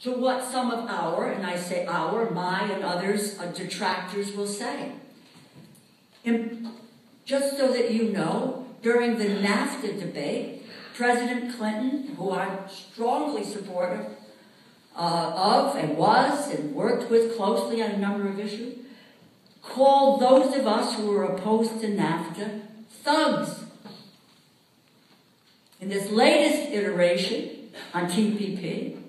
to what some of our, and I say our, my and others, detractors will say. Just so that you know, during the NAFTA debate, President Clinton, who I'm strongly supportive of and was and worked with closely on a number of issues, called those of us who were opposed to NAFTA thugs. In this latest iteration on TPP,